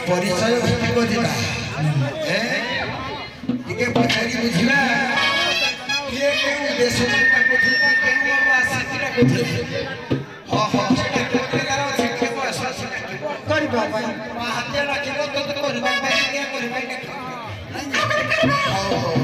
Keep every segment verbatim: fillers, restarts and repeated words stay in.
परिचय बुझा ଟିକେ ପଚାରି ବୁଝିବା କିଏ କେଉଁ ଦେଶରୁ ଡାକୁଥିଲେ କେଉଁ ଆସିକି ଡାକୁଥିଲେ ହଁ ହଁ ସେଟା କେଉଁଠିକାର ଅଛି କେଉଁ ଆଶାସୀ ଡାକିବ କରିବା ପାଇଁ ହାତିଆ ଡାକିବ ତ କରିବା ପାଇଁ କିଏ କରିବା ହଉ ହଉ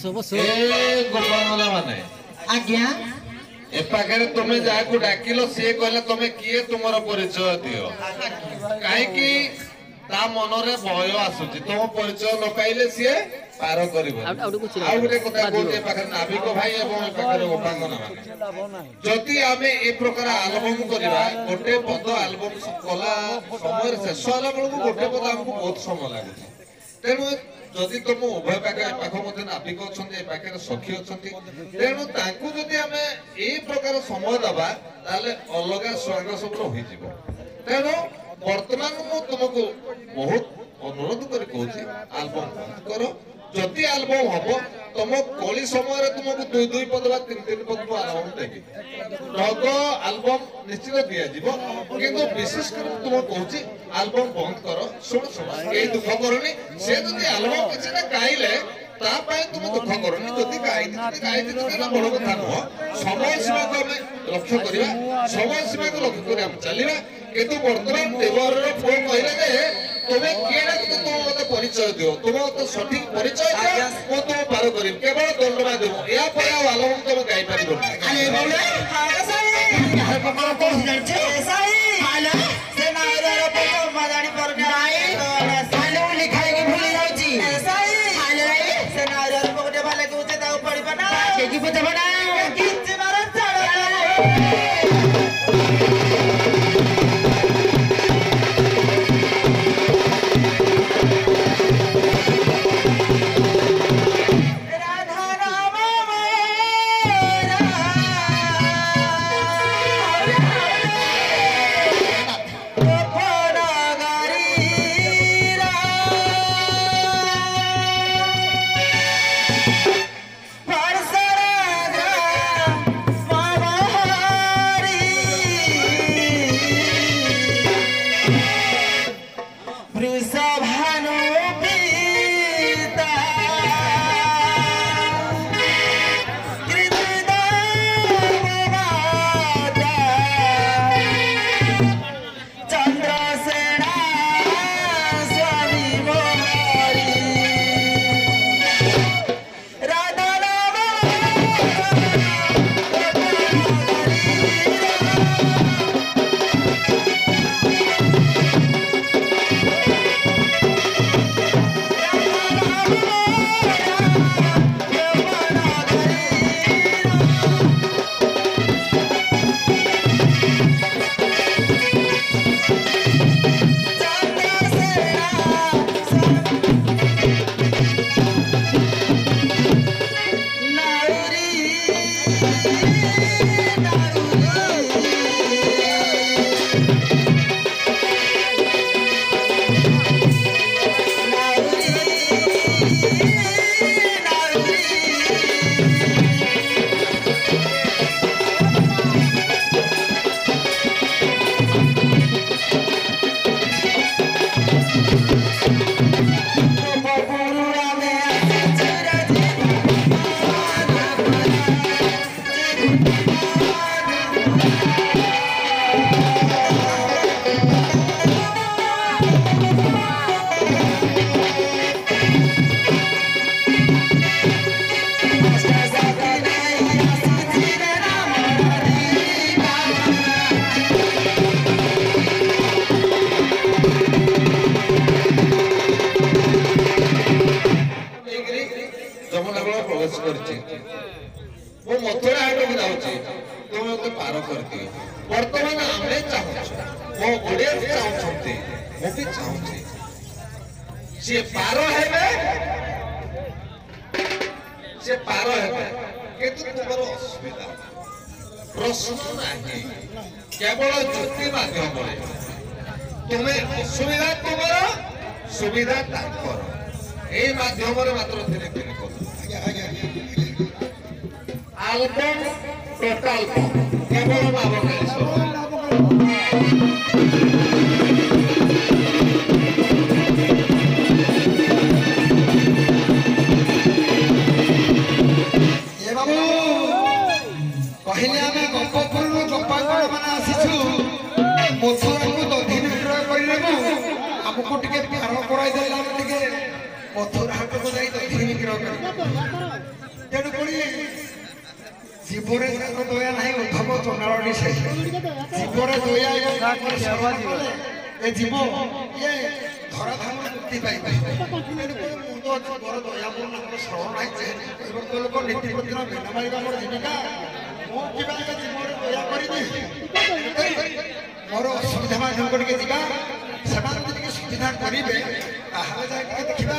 ए गोपाल माने आज्ञा ए पाखे तुम जहाँ डाकिल सी कहले तुम किए तुमर परिचय दियो कहीं ता मनरे भय आसुची तुम परिचय न पाइले सी पार करिवो आ गुटे कथा कोते पाखे नाविक भाई एवं पाखे गोपांगना माने जति आमे ए प्रकार एल्बम करिवा गोटे पद एल्बम कला समय शेष होला बेलू गोटे पद हमको बहुत समय लागुची तेणु जदि तुम उभय पाखे पाख मध्य नाविक अछंती ए पाखे सखी अछंती तेणु तांकु जदि आमे ए प्रकार समय दबा ताले अलगा स्वांग सब होई जिवो तेणु वर्तमान मु तुमको बहुत अनुरोध कर कहूची एल्बम करो जदि एल्बम हबो तुम कली समय तुमको दुई दुई पद बा तीन तीन पद एल्बम देबी रग एल्बम निश्चित दिया जीवो किंतु विशेष कर तुम कहूची एल्बम बंद करो सुन सुन ए दुख करनी से जदि एल्बम किछि ना गाइले ता पाए तुम दुख करनी जदि गाइ जदि गाइ दिना बड़ कथा न समय सीमा को हम लक्ष्य करिवा समय सीमा को लक्ष्य करिवा हम चलिबा किंतु वर्तमान देवर पुओ कहले जे तुमे केडा तुम मते परिचय दियो तुम तो सठिक परिचय दियो मो तुम पार करिम केवल धन्यवाद देबो या पर आलम तुम गाइ परिबो अरे बोले हां साई यार पकड़ को जाचे साई हाले से नारे रो पको मदानी पर नाई सालो लिखाई के भूली जाउची साई हाले से नारे रो पको वाले के उचे दाउ पड़ी बना के की पते बना किछ मार चढ़ वो मथुरा हाट को जाउची तुम तो पार करती वर्तमान आमे चाहछ वो ओडिया चाहछंती वो भी चाहछी से पार हेबे से पार हेबे केतु तुमर असुविधा प्रश्न नाही केवल जुक्ति माध्यम रे तुमे असुविधा तुमर सुविधा ताकर ए माध्यम रे मात्र थिने थिने को एल्बम टोटल केवल बाबा कहले आमे गप्पपुर गोपालगढ़ माने आसीछु मथुरा को दधि विक्रय करलेबु हमको टिके पार कराई देला टिके ମଥୁରା ହାଟକୁ ଯାଇ ଦକ୍ଷିଣ ବିକ୍ରୟ କରି ତେଣୁକରି ଜୀବରେ ତାଙ୍କ ଦୟା ନାହିଁ ଉଦ୍ଧବ ଚଣ୍ଡାଳଟି ସେ ଜୀବରେ ଦୟା ଏ ଜୀବ ଇଏ ଧରାଧାମରୁ ମୁକ୍ତି ପାଇବେ ତେଣୁକରି ମୁଁ ତ ଜୀବର ଦୟା ମୋର ନାମର ଶ୍ରବଣ ନାହିଁ ଯେହେତୁ ଲୋକ ନୀତି ପ୍ରତିଦିନ ଭିନ୍ନ ମାରିବା ମୋର ଜୀବିକା ମୁଁ କିବା ଜୀବରେ ଦୟା କରିବି ମୋର ଅସୁବିଧା ମାଧ୍ୟମକୁ ଟିକେ ଯିବା ସେମାନେ ଯଦି ଟିକେ ସୁବିଧା କରିବେ ତାହେଲେ ଯାଇ ଟିକେ ଦେଖିବା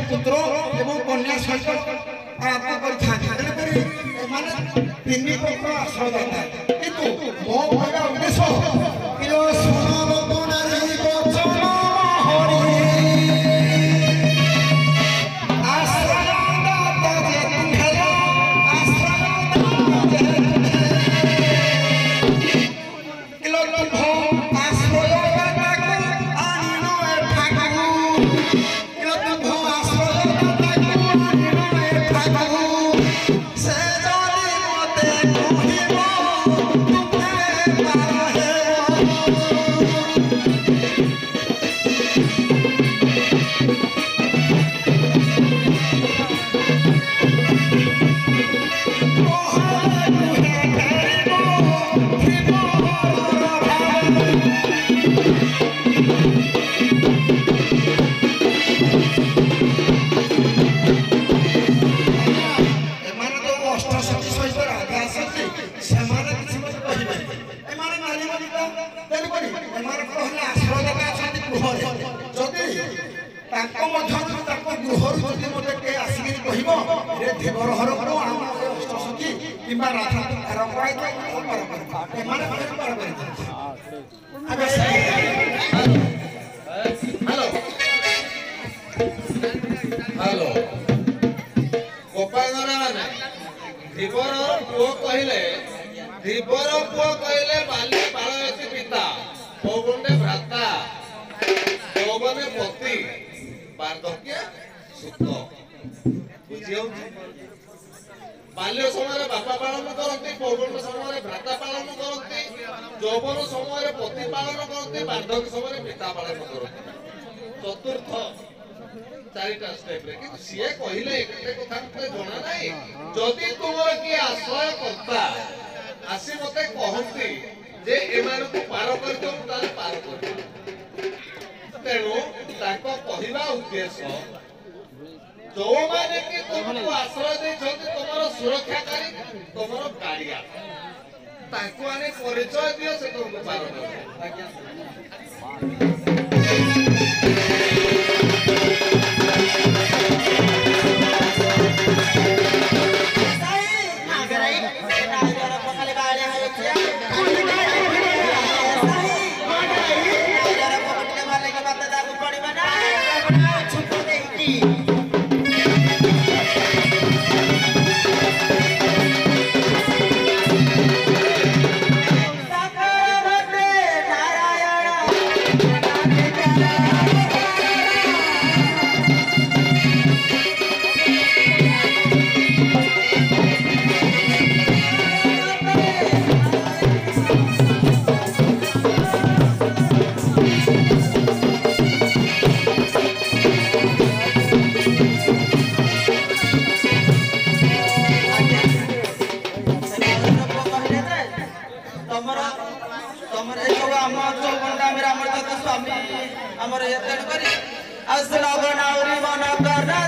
पुत्र एवं कन्या सहित आत्मा कर तीन पुत्र आश्रयदाता किंतु मो कहवा उद्देश्य हेलो गोपाल माने धीवर पुओ कहले धीवर पुओ कहले बाली बालयति पिता पौगुंडे भ्राता यौवने पति बार्धक्य सुख बुझियो बाल्य समय बापा पालन करती पौगुंड समय भ्राता पालन करती यौवन समय पति पालन करती बार्धक्य समय पिता पालन करती चतुर्थ चारिटा स्टेप रे कि सिए कहिले एकटे कथा मते जणा नाही जदि तुमर की आश्रय करता आसी मते कहंती जे एमान को पार कर दो ताले पार कर तेनु ताको कहिबा उद्देश्य जो माने कि तुमको आश्रय दे जदि तुमर सुरक्षाकारी तुमर गाड़िया ताको आने परिचय दियो से तुमको पार कर आज्ञा स्वामी हमर ये तेन करी असला बनाउरी बना कर